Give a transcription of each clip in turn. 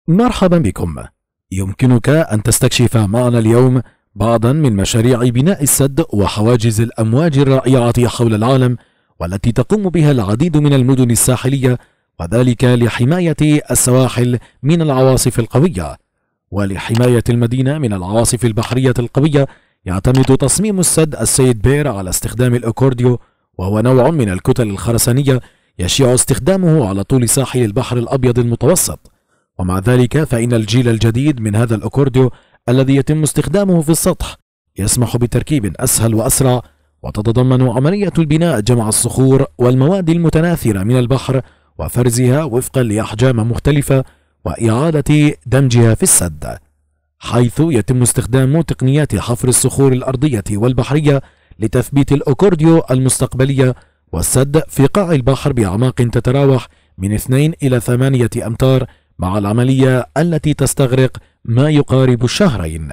مرحبا بكم. يمكنك أن تستكشف معنا اليوم بعضا من مشاريع بناء السد وحواجز الأمواج الرائعة حول العالم، والتي تقوم بها العديد من المدن الساحلية، وذلك لحماية السواحل من العواصف القوية. ولحماية المدينة من العواصف البحرية القوية يعتمد تصميم السد السيد بير على استخدام الأكورديو، وهو نوع من الكتل الخرسانية يشيع استخدامه على طول ساحل البحر الأبيض المتوسط. ومع ذلك فإن الجيل الجديد من هذا الأكورديو الذي يتم استخدامه في السطح يسمح بتركيب أسهل وأسرع، وتتضمن عملية البناء جمع الصخور والمواد المتناثرة من البحر وفرزها وفقا لأحجام مختلفة وإعادة دمجها في السد، حيث يتم استخدام تقنيات حفر الصخور الأرضية والبحرية لتثبيت الأكورديو المستقبلية والسد في قاع البحر بأعماق تتراوح من 2 إلى 8 أمتار، مع العملية التي تستغرق ما يقارب الشهرين.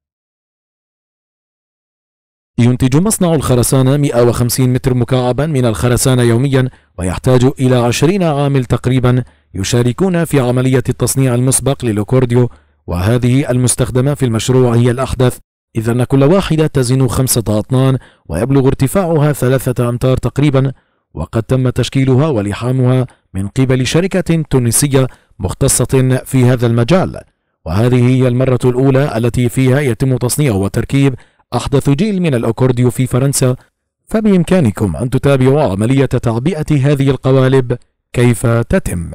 ينتج مصنع الخرسانة 150 متر مكعبا من الخرسانة يوميا، ويحتاج إلى 20 عامل تقريبا يشاركون في عملية التصنيع المسبق للأكورديو، وهذه المستخدمة في المشروع هي الأحدث، إذ أن كل واحدة تزن 5 أطنان ويبلغ ارتفاعها 3 أمتار تقريبا، وقد تم تشكيلها ولحامها من قبل شركة تونسية مختصة في هذا المجال، وهذه هي المرة الأولى التي فيها يتم تصنيع وتركيب أحدث جيل من الأكورديو في فرنسا. فبإمكانكم أن تتابعوا عملية تعبئة هذه القوالب كيف تتم.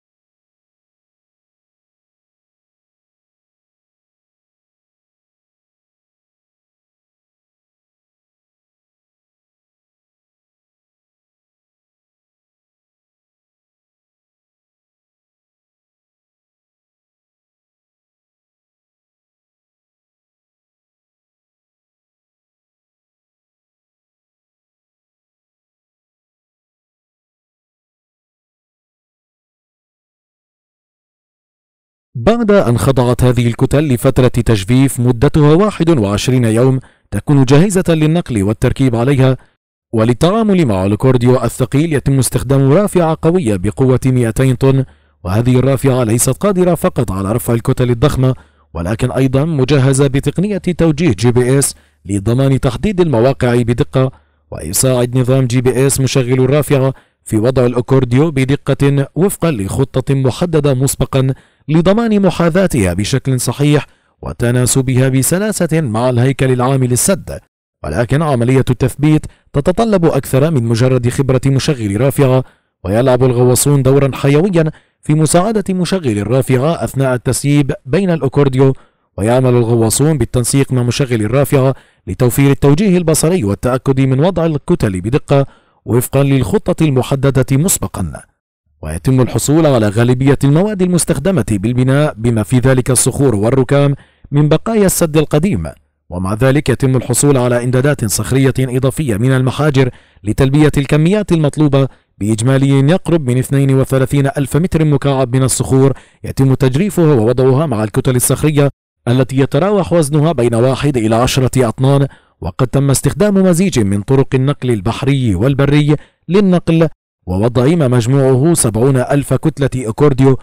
بعد أن خضعت هذه الكتل لفترة تجفيف مدتها 21 يوم، تكون جاهزة للنقل والتركيب عليها. وللتعامل مع الأكورديو الثقيل يتم استخدام رافعة قوية بقوة 200 طن، وهذه الرافعة ليست قادرة فقط على رفع الكتل الضخمة، ولكن أيضا مجهزة بتقنية توجيه GPS لضمان تحديد المواقع بدقة، ويساعد نظام GPS مشغل الرافعة في وضع الأكورديو بدقة وفقا لخطة محددة مسبقا لضمان محاذاتها بشكل صحيح وتناسبها بسلاسة مع الهيكل العام للسد. ولكن عملية التثبيت تتطلب أكثر من مجرد خبرة مشغل رافعة، ويلعب الغواصون دورا حيويا في مساعدة مشغل الرافعة أثناء التسييب بين الأكورديو، ويعمل الغواصون بالتنسيق مع مشغل الرافعة لتوفير التوجيه البصري والتأكد من وضع الكتل بدقة وفقا للخطة المحددة مسبقا. ويتم الحصول على غالبية المواد المستخدمة بالبناء بما في ذلك الصخور والركام من بقايا السد القديم، ومع ذلك يتم الحصول على إمدادات صخرية إضافية من المحاجر لتلبية الكميات المطلوبة بإجمالي يقرب من 32 ألف متر مكعب من الصخور يتم تجريفها ووضعها مع الكتل الصخرية التي يتراوح وزنها بين 1 إلى 10 أطنان. وقد تم استخدام مزيج من طرق النقل البحري والبري للنقل ووضع ما مجموعه 70 ألف كتلة أكورديو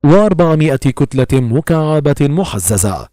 و400 كتلة مكعبة محززة.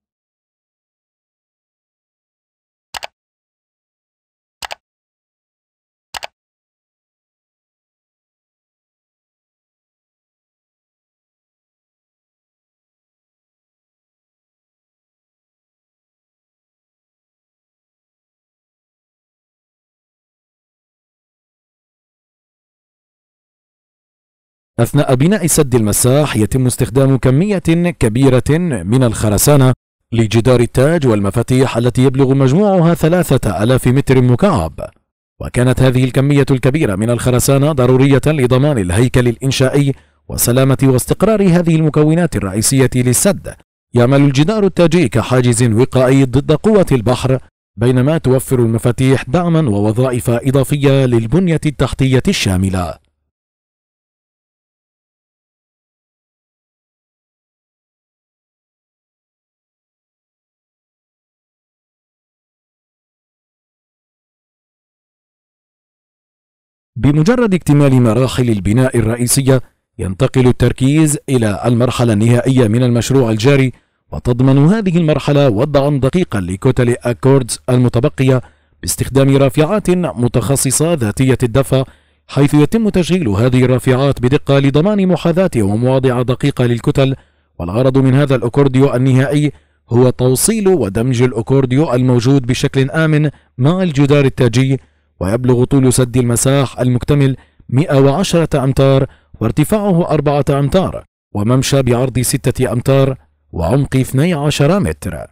أثناء بناء سد المساح يتم استخدام كمية كبيرة من الخرسانة لجدار التاج والمفاتيح التي يبلغ مجموعها 3000 متر مكعب، وكانت هذه الكمية الكبيرة من الخرسانة ضرورية لضمان الهيكل الإنشائي وسلامة واستقرار هذه المكونات الرئيسية للسد. يعمل الجدار التاجي كحاجز وقائي ضد قوة البحر، بينما توفر المفاتيح دعما ووظائف إضافية للبنية التحتية الشاملة. بمجرد اكتمال مراحل البناء الرئيسية ينتقل التركيز إلى المرحلة النهائية من المشروع الجاري، وتضمن هذه المرحلة وضعا دقيقا لكتل أكوردز المتبقية باستخدام رافعات متخصصة ذاتية الدفع، حيث يتم تشغيل هذه الرافعات بدقة لضمان محاذاة ومواضع دقيقة للكتل. والغرض من هذا الأكورديو النهائي هو توصيل ودمج الأكورديو الموجود بشكل آمن مع الجدار التاجي، ويبلغ طول سد المساح المكتمل 110 أمتار وارتفاعه 4 أمتار، وممشى بعرض 6 أمتار وعمق 12 متر.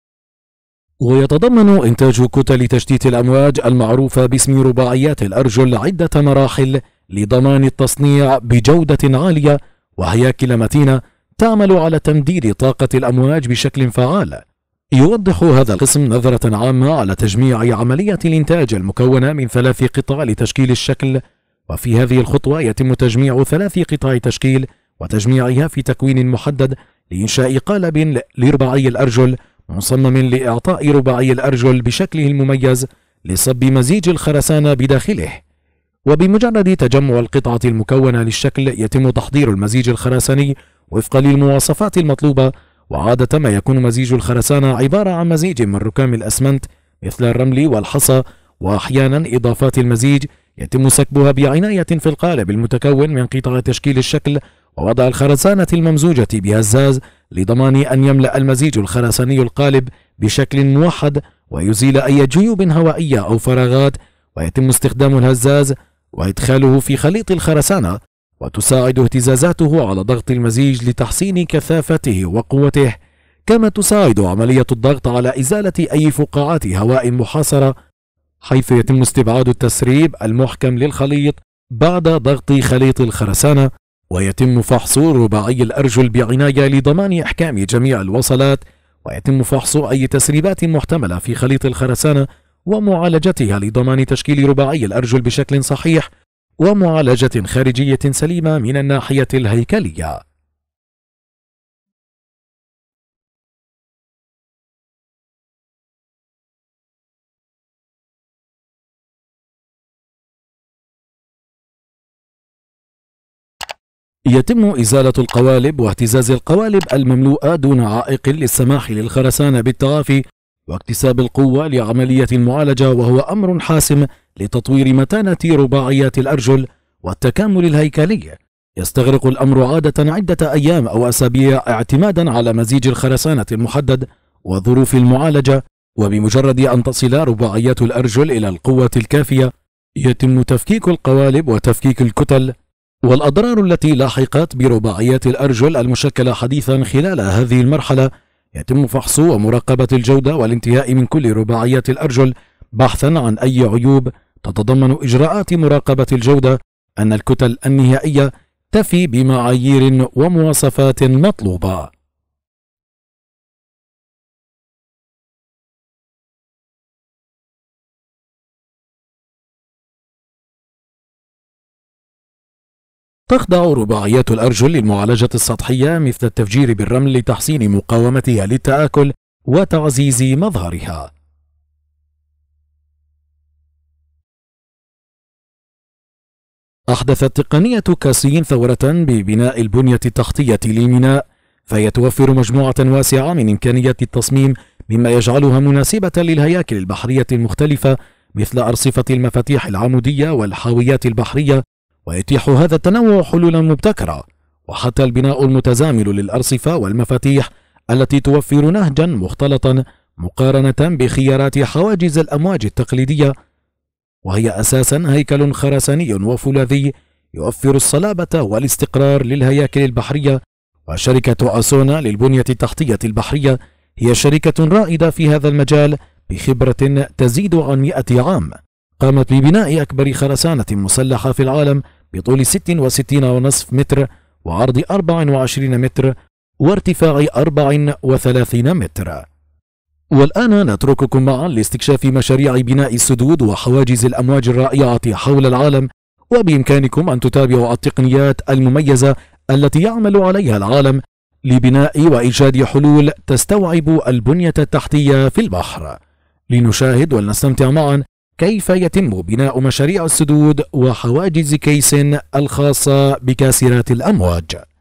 ويتضمن إنتاج كتل تشتيت الأمواج المعروفة باسم رباعيات الأرجل عدة مراحل لضمان التصنيع بجودة عالية وهياكل متينة تعمل على تمديد طاقة الأمواج بشكل فعال. يوضح هذا القسم نظرة عامة على تجميع عملية الإنتاج المكونة من 3 قطع لتشكيل الشكل، وفي هذه الخطوة يتم تجميع 3 قطع تشكيل وتجميعها في تكوين محدد لإنشاء قالب لرباعي الأرجل مصمم لإعطاء رباعي الأرجل بشكله المميز لصب مزيج الخرسانة بداخله. وبمجرد تجمع القطعة المكونة للشكل يتم تحضير المزيج الخرساني وفقا للمواصفات المطلوبة. وعادة ما يكون مزيج الخرسانة عبارة عن مزيج من ركام الأسمنت مثل الرمل والحصى، وأحيانا إضافات المزيج يتم سكبها بعناية في القالب المتكون من قطع تشكيل الشكل ووضع الخرسانة الممزوجة بهزاز لضمان أن يملأ المزيج الخرساني القالب بشكل موحد ويزيل أي جيوب هوائية أو فراغات، ويتم استخدام الهزاز وإدخاله في خليط الخرسانة، وتساعد اهتزازاته على ضغط المزيج لتحسين كثافته وقوته، كما تساعد عملية الضغط على إزالة أي فقاعات هواء محاصرة، حيث يتم استبعاد التسريب المحكم للخليط بعد ضغط خليط الخرسانة. ويتم فحص رباعي الأرجل بعناية لضمان إحكام جميع الوصلات، ويتم فحص أي تسريبات محتملة في خليط الخرسانة ومعالجتها لضمان تشكيل رباعي الأرجل بشكل صحيح ومعالجة خارجية سليمة من الناحية الهيكلية. يتم إزالة القوالب واهتزاز القوالب المملوءة دون عائق للسماح للخرسانة بالتعافي واكتساب القوة لعملية المعالجة، وهو أمر حاسم لتطوير متانة رباعيات الأرجل والتكامل الهيكلي. يستغرق الأمر عادة عدة أيام أو أسابيع اعتمادا على مزيج الخرسانة المحدد وظروف المعالجة، وبمجرد أن تصل رباعيات الأرجل إلى القوة الكافية يتم تفكيك القوالب وتفكيك الكتل. والأضرار التي لاحقت برباعيات الأرجل المشكلة حديثا خلال هذه المرحلة يتم فحص ومراقبة الجودة والانتهاء من كل رباعيات الأرجل بحثا عن أي عيوب. تتضمن إجراءات مراقبة الجودة أن الكتل النهائية تفي بمعايير ومواصفات مطلوبة. تخضع رباعيات الأرجل للمعالجة السطحية مثل التفجير بالرمل لتحسين مقاومتها للتآكل وتعزيز مظهرها. أحدثت تقنية كاسين ثورة ببناء البنية التحتية للميناء، فهي توفر مجموعة واسعة من إمكانيات التصميم مما يجعلها مناسبة للهياكل البحرية المختلفة مثل أرصفة المفاتيح العمودية والحاويات البحرية، ويتيح هذا التنوع حلولا مبتكرة. وحتى البناء المتزامن للأرصفة والمفاتيح التي توفر نهجا مختلطا مقارنة بخيارات حواجز الأمواج التقليدية، وهي أساسا هيكل خرساني وفولاذي يوفر الصلابة والاستقرار للهياكل البحرية. وشركة أسونا للبنية التحتية البحرية هي شركة رائدة في هذا المجال بخبرة تزيد عن 100 عام، قامت ببناء أكبر خرسانة مسلحة في العالم بطول 66.5 متر وعرض 24 متر وارتفاع 34 متر. والآن نترككم معا لاستكشاف مشاريع بناء السدود وحواجز الأمواج الرائعة حول العالم، وبإمكانكم أن تتابعوا التقنيات المميزة التي يعمل عليها العالم لبناء وإيجاد حلول تستوعب البنية التحتية في البحر. لنشاهد ولنستمتع معا كيف يتم بناء مشاريع السدود وحواجز كيس الخاصة بكاسرات الأمواج.